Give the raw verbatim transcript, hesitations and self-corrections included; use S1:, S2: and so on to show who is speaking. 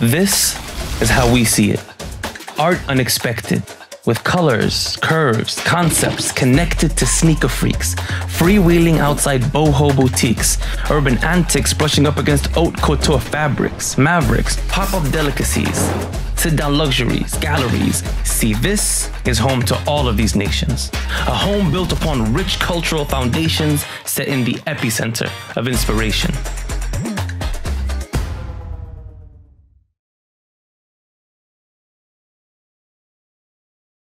S1: This is how we see it. Art unexpected, with colors, curves, concepts connected to sneaker freaks, freewheeling outside boho boutiques, urban antics brushing up against haute couture fabrics, mavericks, pop-up delicacies, sit-down luxuries, galleries. See, this is home to all of these nations. A home built upon rich cultural foundations set in the epicenter of inspiration.